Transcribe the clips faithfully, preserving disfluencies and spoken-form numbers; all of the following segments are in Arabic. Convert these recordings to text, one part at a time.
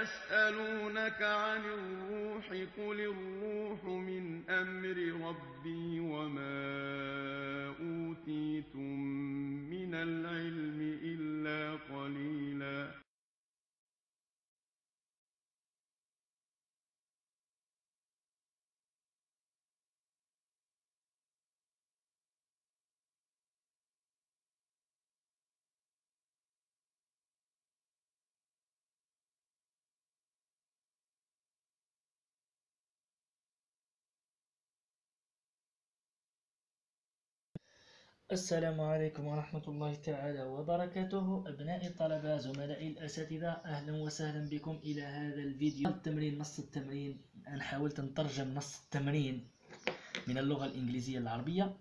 ويسألونك عن الروح قل الروح من أمر ربي وما أوتيتم من العلم إلا قليلا. السلام عليكم ورحمة الله تعالى وبركاته. أبنائي الطلبة زملائي الأساتذة، أهلا وسهلا بكم إلى هذا الفيديو. التمرين نص التمرين. أنا حاولت نترجم نص التمرين من اللغة الإنجليزية للعربية،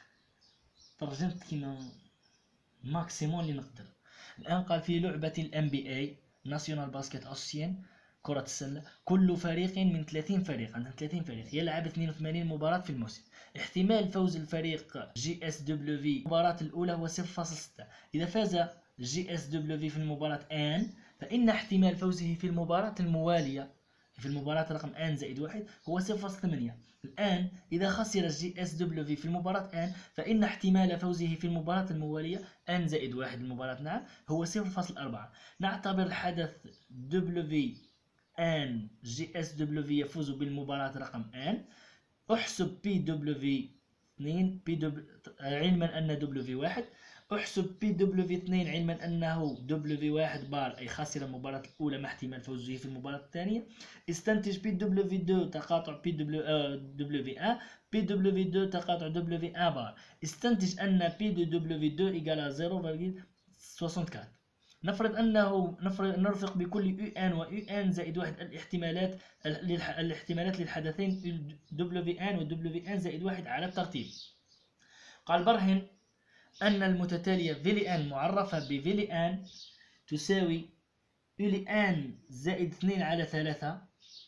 ترجمت كيما ماكسيمون اللي نقدر. الآن قال في لعبة الام بي اي ناسيونال باسكت اسوسيين، كرة السلة، كل فريق من ثلاثين فريق، عندنا ثلاثين فريق، يلعب اثنين وثمانين مباراة في الموسم. احتمال فوز الفريق جي اس دبليو في المباراة الأولى هو صفر فاصلة ستة. إذا فاز جي اس دبليو في في المباراة ان، فإن احتمال فوزه في المباراة الموالية في المباراة رقم ان زائد واحد هو صفر فاصلة ثمانية. الآن إذا خسر جي اس دبليو في في المباراة ان، فإن احتمال فوزه في المباراة الموالية ان زائد واحد المباراة نعم هو صفر فاصلة أربعة. نعتبر الحدث دبليو ان جي اس دبليو يفوز بالمباراة رقم ان. احسب بي دبليو اثنين بي دبليو علما ان دبليو واحد. احسب بي دبليو اثنين علما انه دبليو واحد بار اي خسر المباراة الاولى مع احتمال فوزه في المباراة الثانية. استنتج بي دبليو اثنين تقاطع بي دبليو واحد بي دبليو اثنين تقاطع دبليو واحد بار. استنتج ان بي دبليو اثنين يقال صفر فاصلة أربعة وستين. نفرض أنه نفرض نرفق بكل يو ان ويو ان زائد واحد الاحتمالات الاحتمالات للحدثين دبليو ان ودبليو ان زائد واحد على الترتيب. قال برهن أن المتتالية فيلي ان معرفة بفيلي ان تساوي فيلي ان زائد اثنين على ثلاثة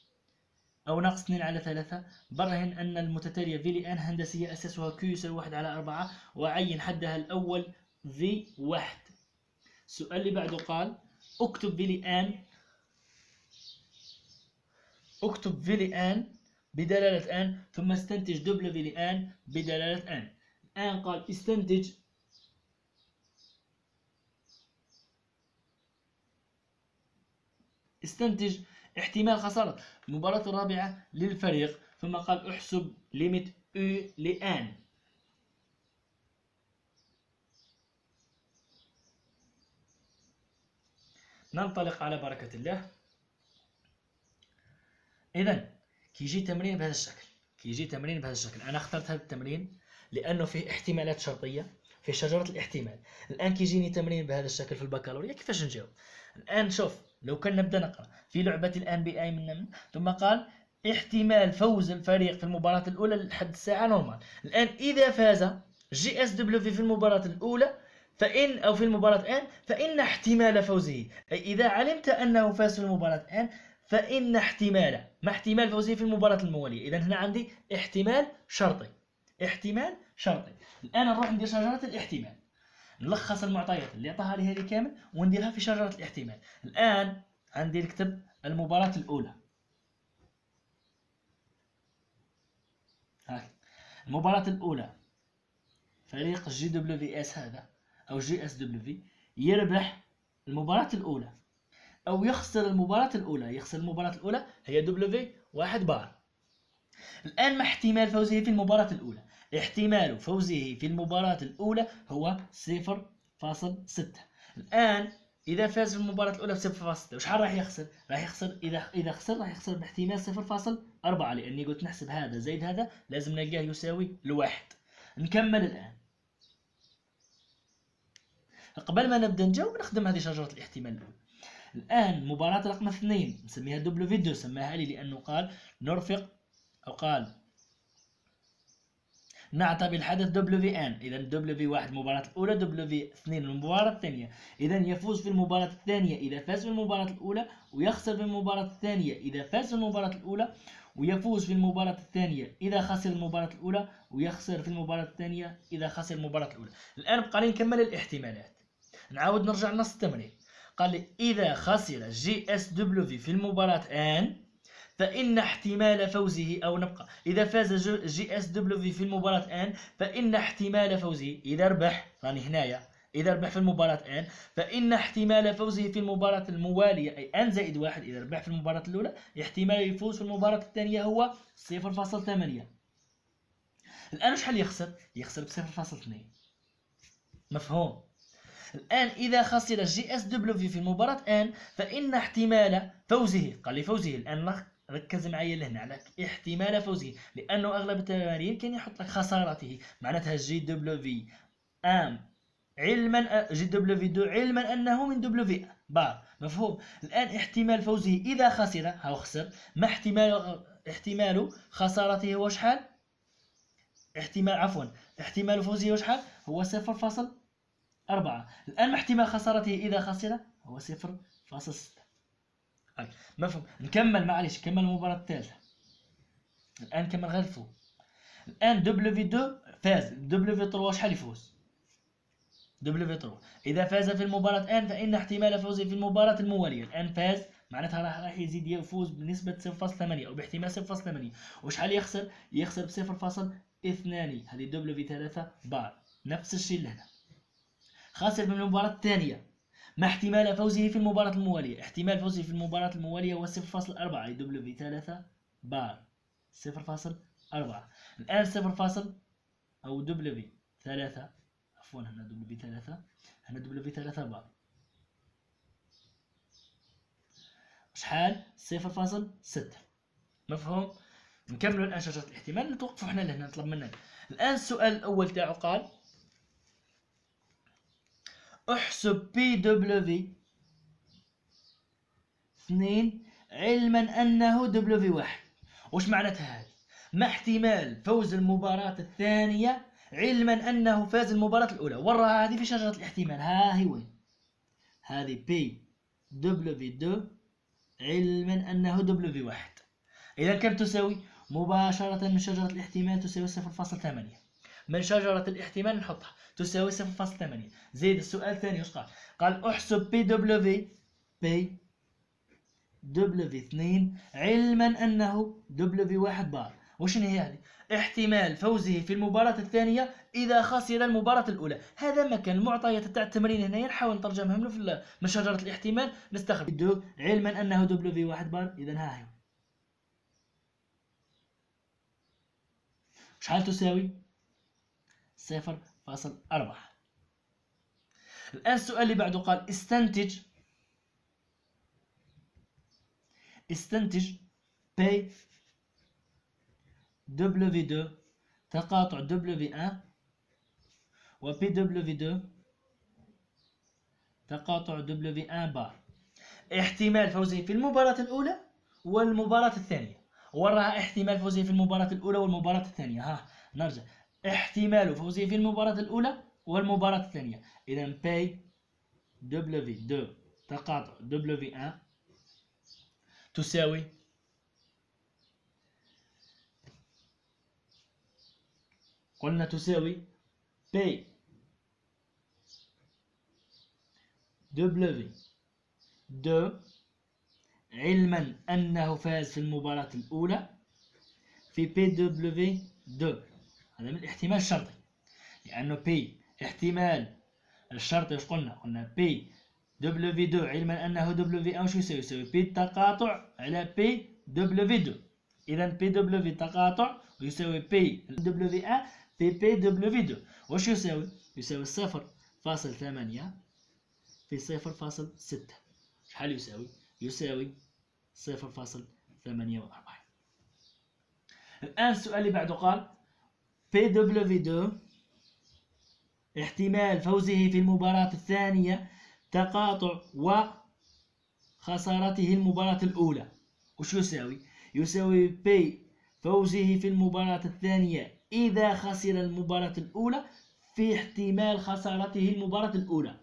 أو ناقص اثنين على ثلاثة. برهن أن المتتالية فيلي ان هندسية أساسها كيو يساوي واحد على أربعة، وعين حدها الأول في واحد. السؤال اللي بعده قال اكتب فيلي ان اكتب فيلي ان بدلالة ان ثم استنتج دبل فيلي ان بدلالة ان. الآن قال استنتج استنتج احتمال خسارة المباراة الرابعة للفريق، ثم قال احسب ليميت او لان. ننطلق على بركة الله. إذن كيجي تمرين بهذا الشكل كيجي تمرين بهذا الشكل أنا اخترت هذا التمرين لأنه فيه احتمالات شرطية في شجرة الاحتمال. الآن كيجيني تمرين بهذا الشكل في البكالوريا، كيفاش نجاوب؟ الآن شوف، لو كان نبدأ نقرأ في لعبة الان بي اي من, من ثم قال احتمال فوز الفريق في المباراة الأولى لحد الساعة نورمال. الآن إذا فاز جي اس دبليو في المباراة الأولى فإن أو في المباراة ان، فإن احتمال فوزه، أي إذا علمت أنه فاز في المباراة ان فإن احتمال ما احتمال فوزه في المباراة الموالية. إذا هنا عندي احتمال شرطي احتمال شرطي. الآن نروح ندير شجرة الاحتمال، نلخص المعطيات اللي عطاها لي هذه كامل ونديرها في شجرة الاحتمال. الآن عندي نكتب المباراة الأولى. هاك المباراة الأولى، فريق جي دبليو في اس هذا أو جي اس دبليو في يربح المباراة الأولى أو يخسر المباراة الأولى. يخسر المباراة الأولى هي دبليو واحد بار. الآن ما احتمال فوزه في المباراة الأولى؟ احتمال فوزه في المباراة الأولى هو صفر فاصلة ستة. الآن إذا فاز في المباراة الأولى بصفر فاصلة ستة، وشحال راح يخسر؟ راح يخسر إذا إذا خسر راح يخسر باحتمال صفر فاصلة أربعة، لأني قلت نحسب هذا زائد هذا لازم نلقاه يساوي الواحد. نكمل الآن. قبل ما نبدأ نجاوب نخدم هذه شجرة الاحتمال الأولى. الآن مباراة رقم اثنين نسميها دبليو في اثنين، سماها لي لأنه قال نرفق أو قال نعتبر الحدث دبليو في ان. إذا دبليو في واحد المباراة الأولى، دبليو في اثنين المباراة الثانية. إذا يفوز في المباراة الثانية إذا فاز في المباراة الأولى، ويخسر في المباراة الثانية إذا فاز في المباراة الأولى، ويفوز في المباراة الثانية إذا خسر المباراة الأولى، ويخسر في المباراة الثانية إذا خسر المباراة الأولى. الآن بقى لي نكمل الاحتمالات. نعاود نرجع لنص التمرين. قال لي إذا خسر جي اس دبليو في المباراة آن فإن احتمال فوزه، أو نبقى إذا فاز جي اس دبليو في المباراة آن فإن احتمال فوزه إذا ربح، راني هنايا إذا ربح في المباراة آن فإن احتمال فوزه في المباراة الموالية أي آن زائد واحد، إذا ربح في المباراة الأولى احتمال الفوز في المباراة الثانية هو صفر فاصلة ثمانية. الآن شحال يخسر؟ يخسر بصفر فاصلة اثنين. مفهوم؟ الآن إذا خسر جي اس دبليو في المباراة آن فإن احتمال فوزه، قال لي فوزه، الآن ركز معايا لهنا على احتمال فوزه، لأنه أغلب التمارين كان يحط لك خسارته، معناتها جي دبليو في آم علما جي دبليو في دو علما أنه من دبليو في بار. مفهوم؟ الآن احتمال فوزه إذا خسر، هاو خسر، ما احتمال احتمال خسارته هو شحال؟ احتمال عفوا احتمال فوزه هو شحال؟ هو صفر فاصلة أربعة. الآن ما احتمال خسارته إذا خسر؟ هو صفر فاصلة ستة. مفهوم؟ نكمل معليش، كمل المباراة الثالثة. الآن كمل غير الفوز. الآن دبليو في دو فاز، دبليو في ثلاثة شحال يفوز؟ دبليو في ثلاثة إذا فاز في المباراة آن فإن احتمال فوزه في المباراة الموالية، الآن فاز معناتها راح راح يزيد يفوز بنسبة صفر فاصلة ثمانية أو باحتمال صفر فاصلة ثمانية. وشحال يخسر؟ يخسر ب صفر فاصلة اثنين. هذه دبليو في ثلاثة بار. نفس الشيء لهنا. خاسر من المباراة الثانية، ما احتمال فوزه في المباراة الموالية؟ احتمال فوزه في المباراة الموالية هو صفر فاصلة أربعة، أي دبليو في ثلاثة بار صفر فاصلة أربعة. الآن صفر فاصل أو دبليو في ثلاثة، عفوا هنا دبليو في ثلاثة، هنا دبليو في ثلاثة بار شحال؟ صفر فاصلة ستة. مفهوم؟ نكملوا الآن شجرة الاحتمال، نتوقفوا حنا لهنا نطلب منك. الآن السؤال الأول تاعو قال احسب بي دبليو في اثنين علما أنه دبليو في واحد. وش معناتها هذه؟ ما احتمال فوز المباراة الثانية علما أنه فاز المباراة الأولى؟ وراها هذه في شجرة الاحتمال، ها هي وين؟ هذه بي دبليو في دو علما أنه دبليو في واحد. إذا كم تساوي؟ مباشرة من شجرة الاحتمال تساوي صفر فاصلة ثمانية. من شجرة الاحتمال نحطها تساوي صفر فاصلة ثمانية. زيد السؤال الثاني وش قال؟ قال احسب بي دبليو في بي دبليو في اثنين علما أنه دبليو في واحد بار. وشنو هي هذه؟ احتمال فوزه في المباراة الثانية إذا خسر المباراة الأولى. هذا مكان المعطيات تاع التمرين هنا نحاول نترجمهم له في من شجرة الاحتمال نستخرج دو علما أنه دبليو في واحد بار. إذا ها هي شحال تساوي؟ صفر فاصلة أربعة. الآن السؤال اللي بعده قال استنتج استنتج بي دبليو في اثنين تقاطع دبليو في واحد و بي دبليو في اثنين تقاطع دبليو في واحد بار. احتمال فوزه في المباراة الأولى والمباراة الثانية. وراها احتمال فوزه في المباراة الأولى والمباراة الثانية. ها نرجع، احتمال فوزه في المباراة الأولى والمباراة الثانية. إذا بي دبليو في اثنين تقاطع دبليو في واحد تساوي قلنا تساوي بي دبليو في اثنين علما أنه فاز في المباراة الأولى في بي دبليو في اثنين. هذا من الاحتمال الشرطي، لأنه بي احتمال الشرطي وش قلنا؟ قلنا بي دبليو في اثنين علما أنه دبليو في واحد وش يساوي؟ يساوي بي تقاطع على بي دبليو في اثنين. إذا بي دبليو في تقاطع ويساوي بي دبليو في واحد في بي دبليو في اثنين. وش يساوي؟ يساوي صفر فاصلة ثمانية في صفر فاصلة ستة. شحال يساوي؟ يساوي صفر فاصلة ثمانية وأربعين. الآن السؤال اللي بعده قال بي دبليو في اثنين احتمال فوزه في المباراة الثانية تقاطع وخسارته المباراة الأولى. وش يساوي؟ يساوي بي فوزه في المباراة الثانية إذا خسر المباراة الأولى في احتمال خسارته المباراة الأولى.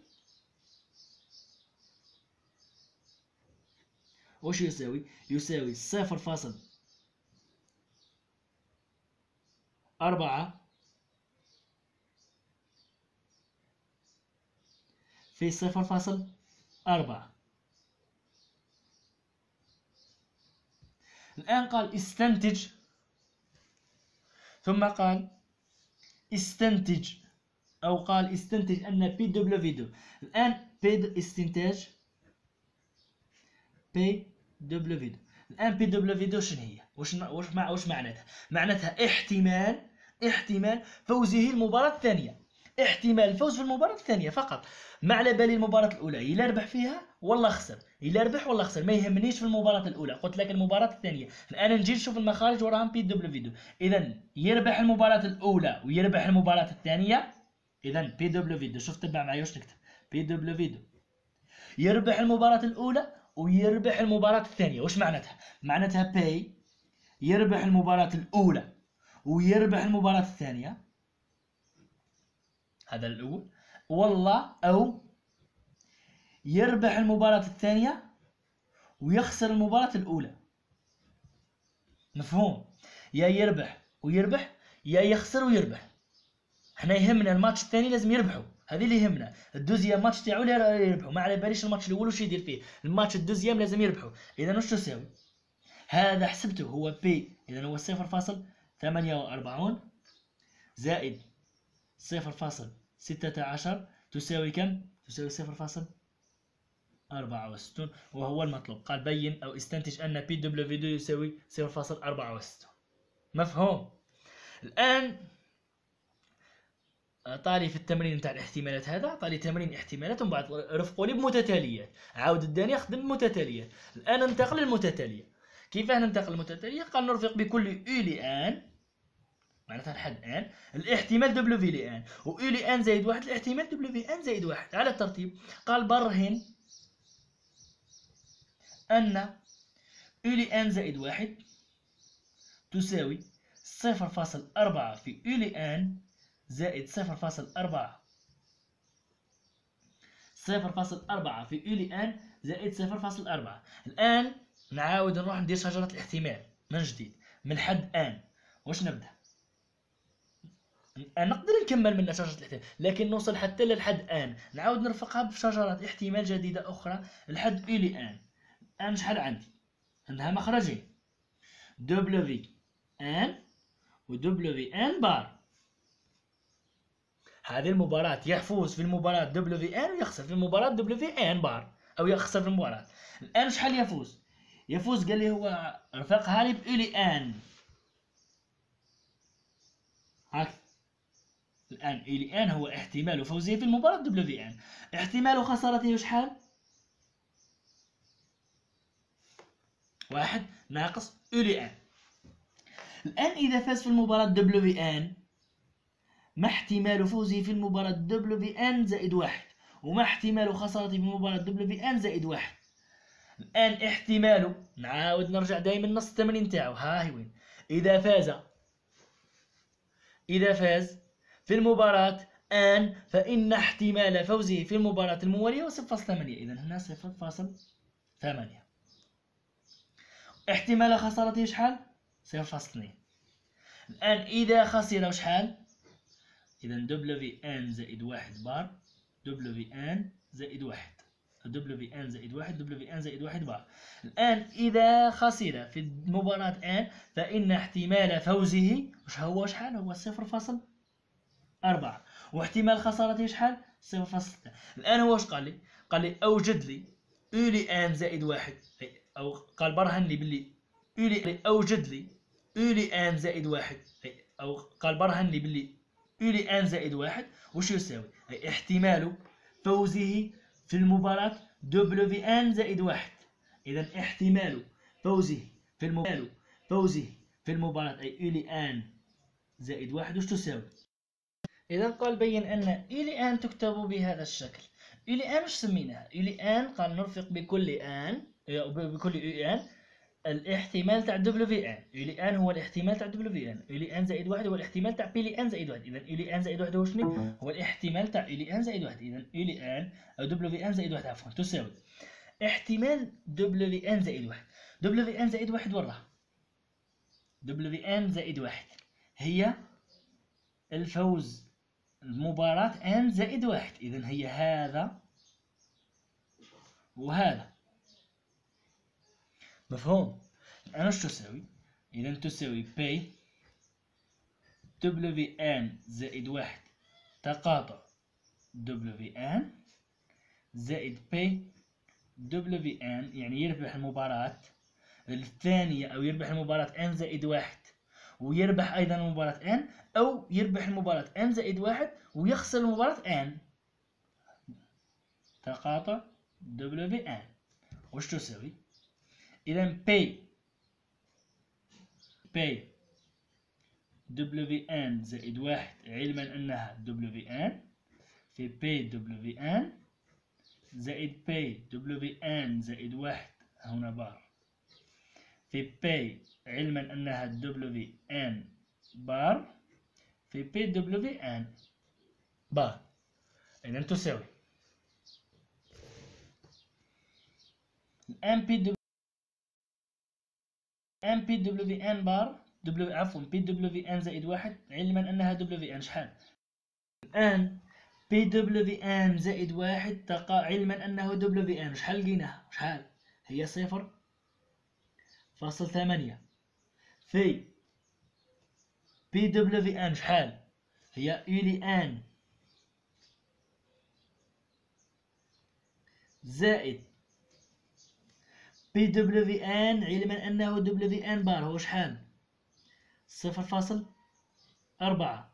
وش يساوي؟ يساوي صفر فاصلة أربعة في صفر فاصلة أربعة. الآن قال استنتج، ثم قال استنتج، أو قال استنتج أن بي دبليو دو. الآن بي استنتاج بي دبليو دو. الآن بي دبليو دو شنو هي؟ وش وش مع وش معناتها؟ معناتها احتمال احتمال فوزه المباراة الثانية، احتمال الفوز في المباراة الثانية فقط. ما على بالي المباراة الأولى إلا ربح فيها ولا خسر، إلا ربح ولا خسر، ما يهمنيش في المباراة الأولى. قلت لك المباراة الثانية. الآن نجي نشوف المخارج وراهم بي دبليو دو. إذا يربح المباراة الأولى ويربح المباراة الثانية. إذا بي دبليو دو، شوف تبع معي واش نكتب. بي دبليو دو يربح المباراة الأولى ويربح المباراة الثانية. وش معناتها؟ معناتها بي يربح المباراة الأولى ويربح المباراة الثانية، هذا الأول. والله أو يربح المباراة الثانية ويخسر المباراة الأولى. مفهوم؟ يا يربح ويربح يا يخسر ويربح. احنا يهمنا الماتش الثاني لازم يربحوا، هذه اللي يهمنا. الدوزيام ماتش تاعو يربحوا، ما على باليش الماتش الاول وش يدير فيه. الماتش الدوزيام لازم يربحوا. اذا واش تساوي؟ هذا حسبته هو بي، اذا هو صفر فاصل ثمانية وأربعين زائد صفر فاصل ستة عشر تساوي كم؟ تساوي صفر فاصل أربعة وستين، وهو المطلوب. قال بين أو استنتج أن بي دبليو دو يساوي صفر فاصل أربعة وستين. مفهوم؟ الآن طالي في التمرين نتاع الاحتمالات، هذا طالي تمرين احتمالات ومن بعد رفقوا لي بمتتاليات. عاود الداني يخدم بمتتاليات. الآن ننتقل للمتتالية. كيفاه ننتقل للمتتالية؟ قال نرفق بكل يو لآن، معناتها الحد ان الاحتمال دبليو في لآن، و يو لآن زائد واحد الاحتمال دبليو في ان زائد واحد على الترتيب. قال برهن أن يو لآن زائد واحد تساوي صفر فاصل أربعة في يو لآن زائد صفر فاصل أربعة صفر فاصل أربعة في يو لآن زائد صفر فاصل أربعة. الآن نعاود نروح ندير شجرة الاحتمال من جديد من حد ان. واش نبدا؟ نقدر نكمل من شجرة الاحتمال لكن نوصل حتى للحد ان، نعاود نرفقها بشجرة احتمال جديدة أخرى لحد يو لآن. الآن شحال عندي؟ عندها مخرجين، دبليو في ان و دبليو في ان بار. هذه المباراة يفوز في المباراة دبليو في ان ويخسر في المباراة دبليو في ان بار، أو يخسر في المباراة. الآن شحال يفوز؟ يفوز قال لي هو رفقها لي بيو لآن هاك. الآن يو لآن هو احتمال فوزه في المباراة دبليو في ان، احتمال خسارته شحال؟ واحد ناقص يو لآن. الآن إذا فاز في المباراة دبليو في ان، ما احتمال فوزه في المباراة دبليو في ان زائد واحد، وما احتمال خسارته في المباراة دبليو في ان زائد واحد. الآن احتماله، نعاود نرجع دائما نص التمرين تاعو، ها هي وين. إذا فاز إذا فاز في المباراة ان فإن احتمال فوزه في المباراة الموالية هو صفر فاصل ثمانية. إذا هنا صفر فاصل ثمانية. احتمال خسارته شحال؟ صفر فاصل اثنين. الآن إذا خسر شحال؟ إذا دبليو في ان زائد واحد بار، دبليو في ان زائد واحد، دبليو في ان زائد واحد، دبليو في ان زائد واحد بار. الآن إذا خسر في المباراة ان فإن احتمال فوزه وش هو شحال؟ هو صفر فاصل أربعة، واحتمال خسارته شحال؟ صفر فاصل ستة. الآن هو واش قال لي؟ قال لي أوجد لي يو لآن زائد واحد، أو قال برهن لي باللي يو لآن أوجد لي يو لآن زائد واحد، أو قال برهن لي باللي يو لآن زائد واحد وش يساوي؟ أي احتمال فوزه في المباراة دبليو في ان زائد واحد. إذا احتمال فوزه في المباراة فوزه في المباراة أي يو لآن زائد واحد وش تساوي؟ إذا قال بين أن يو لآن تكتب بهذا الشكل. يو لآن وش سميناها؟ يو لآن قال نرفق بكل آن بكل يو آن الاحتمال تاع دبليو في ان. يو لآن هو الاحتمال تاع دبليو في ان، يو لآن زائد واحد هو الاحتمال تاع بي لآن زائد واحد. إذا يو لآن زائد واحد هو شنو؟ هو الاحتمال تاع يو لآن زائد واحد. إذا يو لآن أو دبليو في ان زائد واحد عفوا تساوي احتمال دبليو في ان زائد واحد. دبليو في ان زائد واحد وراه دبليو في ان زائد واحد هي الفوز المباراة ان زائد واحد. إذا هي هذا وهذا. مفهوم؟ الآن ايش تساوي؟ إذا تساوي بي دبليو ان زائد واحد تقاطع دبليو ان زائد بي دبليو ان، يعني يربح المباراة الثانية أو يربح المباراة ان زائد واحد ويربح أيضا المباراة ان، أو يربح المباراة ان زائد واحد ويخسر المباراة ان. تقاطع دبليو ان وش تساوي؟ إذا بي بي دبليو ان زائد واحد علما أنها دبليو ان في بي دبليو ان زائد بي دبليو ان زائد واحد هنا بار في بي علما أنها دبليو ان بار في بي دبليو ان بار. إذا تساوي الآن بي دبليو ان بي دبليو ان بار دبليو عفوا بي دبليو ان زائد واحد علما أنها دبليو ان شحال؟ الآن بي دبليو ان زائد واحد تقع علما أنه دبليو ان شحال لقيناها؟ شحال؟ هي صفر فاصل ثمانية في بي دبليو ان شحال؟ هي يولي ان زائد بي دبليو ان علما أنه دبليو ان بار هو شحال؟ صفر فاصل أربعة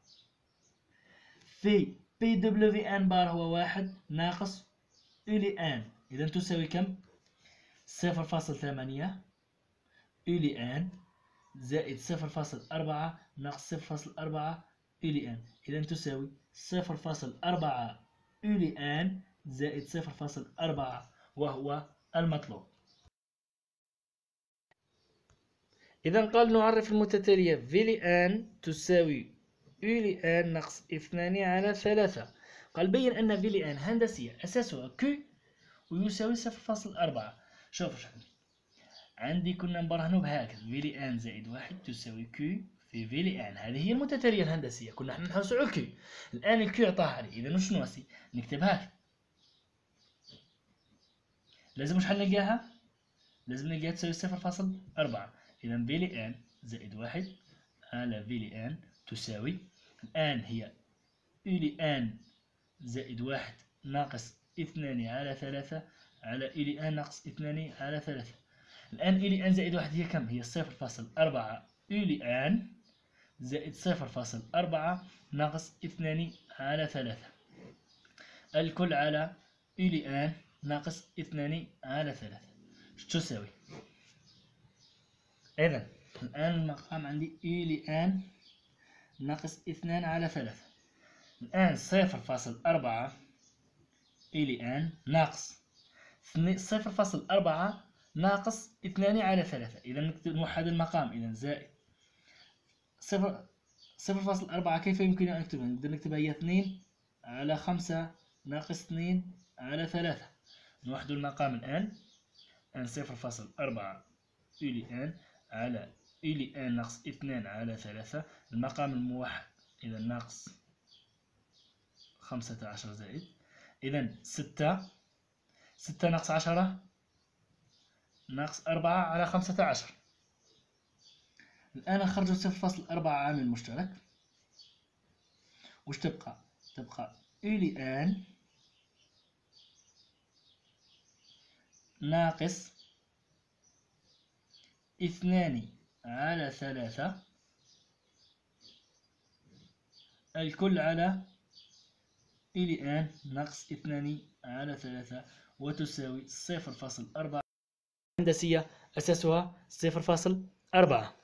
في بي دبليو ان بار هو واحد ناقص يولي ان. إذا تساوي كم؟ صفر فاصل ثمانية يولي ان زائد صفر فاصل أربعة ناقص صفر فاصل أربعة يولي ان. إذا تساوي صفر فاصل أربعة يولي ان زائد صفر فاصل أربعة وهو المطلوب. إذا قال نعرف المتتالية فيلي ان تساوي يولي ان ناقص اثنان على ثلاثة. قال بين أن فيلي ان هندسية أساسها كيو ويساوي صفر فاصل أربعة. شوفوا شحال عندي، كنا نبرهنوا بهكذا فيلي ان زائد واحد تساوي كيو في فيلي ان. هذه هي المتتالية الهندسية، كنا حنا نحوسوا على الكيو. الآن الكيو عطاها لي، إذا شنو نسي نكتبها لي. لازم شحال نلقاها؟ لازم نلقاها تساوي صفر فاصل أربعة. إذا فيلي ان زائد واحد على فيلي ان تساوي الآن هي يولي ان زائد واحد ناقص اثنان على ثلاثة على يولي ان ناقص اثنان على ثلاثة. الآن يولي ان زائد واحد هي كم؟ هي صفر فاصل أربعة يولي ان زائد صفر فاصل أربعة ناقص اثنان على ثلاثة، الكل على يولي ان ناقص اثنان على ثلاثة. ايش تساوي؟ إذا الآن المقام عندي يولي ان ناقص اثنان على ثلاثة. الآن صفر فاصل أربعة يولي ان ناقص صفر فاصل أربعة ناقص اثنان على ثلاثة. إذا نكتب نوحد المقام، إذا زائد صفر صفر فاصل أربعة. كيف يمكن أن نكتبها؟ نقدر نكتبها هي اثنين على خمسة ناقص اثنين على ثلاثة. نوحد المقام الآن، أن صفر فاصل أربعة يولي ان على يولي ان ناقص اثنان على ثلاثة، المقام الموحد إذا ناقص خمسة عشر زائد، إذا ستة ستة ناقص عشرة ناقص أربعة على خمسة عشر. الآن خرجوا صفر فاصل أربعة عامل مشترك. وش تبقى؟ تبقى يولي ان ناقص اثنان على ثلاثة الكل على يولي ان ناقص اثنان على ثلاثة وتساوي صفر فاصل أربعة. هندسية أساسها صفر فاصل أربعة.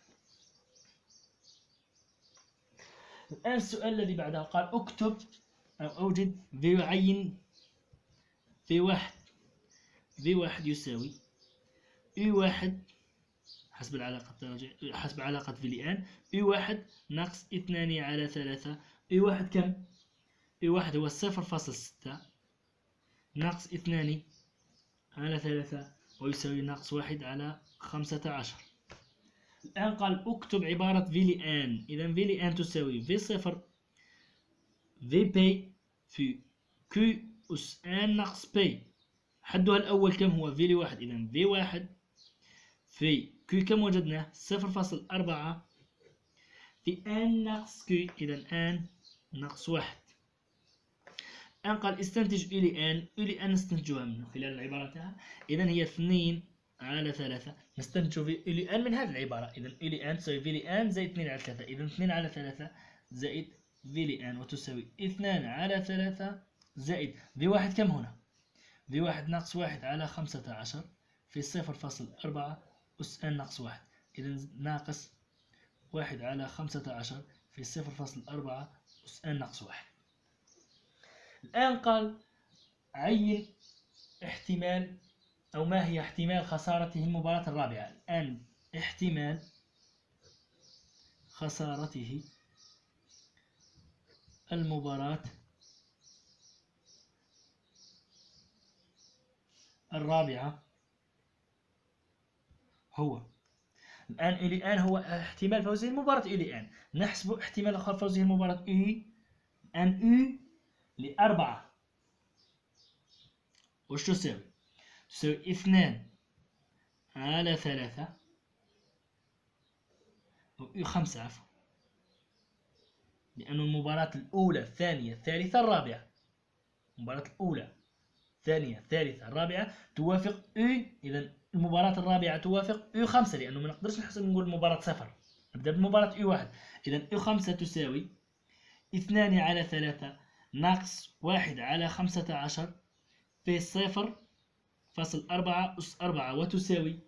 الآن السؤال الذي بعده قال اكتب أو أوجد في عين في واحد في واحد يساوي اي واحد حسب العلاقة حسب علاقة فيلي ان اي واحد ناقص اثنان على ثلاثة. اي واحد كم؟ اي واحد هو صفر فاصل ستة ناقص اثنان على ثلاثة ويساوي ناقص واحد على خمسة عشر. الآن قال اكتب عبارة فيلي ان. إذا فيلي ان تساوي في صفر في بي في كيو أس ان ناقص بي حدها الأول كم هو؟ في لواحد، إذا في واحد في كي كم وجدناه؟ صفر فاصل أربعة في ان ناقص كي، إذا ان ناقص واحد. ان قال استنتج إو لان، أو لان نستنتجها منه خلال العبارة تاعها، إذا هي اثنين على ثلاثة. نستنتج في أو لان من هذه العبارة، إذا أو لان تساوي في لان زائد اثنين على ثلاثة، إذا اثنين على ثلاثة زائد في لان وتساوي اثنان على ثلاثة زائد في واحد كم هنا؟ في واحد ناقص واحد على خمسة عشر في صفر فاصل أربعة أس ان ناقص واحد، إذا ناقص واحد على خمسة عشر في صفر فاصل أربعة أس ان ناقص واحد. الآن قال عين احتمال، أو ما هي احتمال خسارته المباراة الرابعة. الآن احتمال خسارته المباراة الرابعة هو، الآن إلى الآن هو احتمال فوزه المباراة إلى الآن، نحسب احتمال آخر فوزه المباراة إي أن إي لأربعة، وش تساوي؟ تساوي اثنان على ثلاثة أو إي خمسة عفوا، لأن المباراة الأولى الثانية الثالثة الرابعة، المباراة الأولى الثانية الثالثة الرابعة توافق إي، إذا المباراة الرابعة توافق إي خمسة، لأنه ما نقدرش نحسب نقول المباراة صفر، نبدأ بالمباراة إي واحد، إذا إي خمسة تساوي اثنان على ثلاثة ناقص واحد على خمسة عشر في صفر فاصل أربعة أس أربعة، وتساوي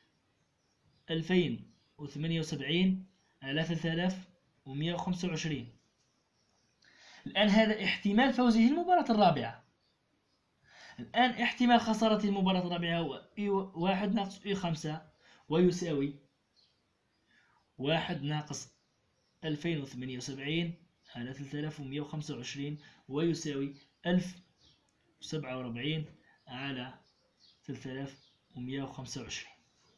ألفين وثمانية وسبعين على ثلاثة آلاف ومئة وخمسة وعشرين. الآن هذا احتمال فوزه المباراة الرابعة. الآن احتمال خسارة المباراة الرابعة هو إي واحد ناقص إي خمسة، ويساوي واحد ناقص ألفين وثمانية وسبعين على ثلاثة آلاف ومئة وخمسة وعشرين، ويساوي ألف وسبعة وأربعين على ثلاثة آلاف ومئة وخمسة وعشرين.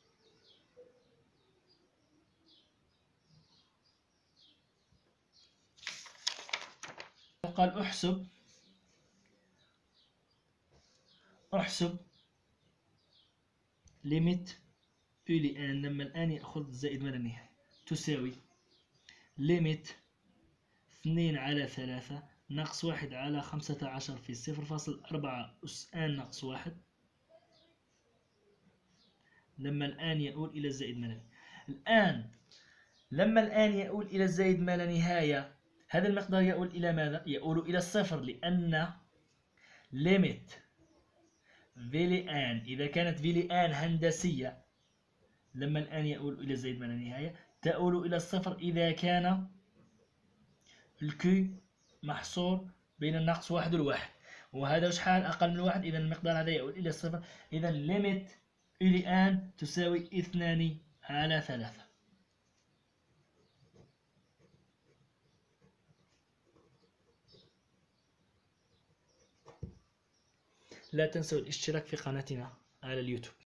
قال احسب احسب ليميت أو لان لما الآن يأخذ زائد ما لا نهاية تساوي ليميت اثنين على ثلاثة ناقص واحد على خمسة عشر في صفر فاصل أربعة أس ان ناقص واحد، لما الآن يؤول إلى الزائد ما لا نهاية. الآن لما الآن يؤول إلى الزائد ما لا نهاية، هذا المقدار يؤول إلى ماذا؟ يؤول إلى الصفر، لأن ليميت في لآن إذا كانت في لآن هندسية لما الآن يؤول إلى الزائد ما لا نهاية تؤول إلى الصفر إذا كان الكي محصور بين الناقص واحد والواحد، وهذا شحال أقل من واحد، إذا المقدار هذا يؤول إلى الصفر. إذا ليميت إلى آن تساوي اثنان على ثلاثة. لا تنسوا الاشتراك في قناتنا على اليوتيوب.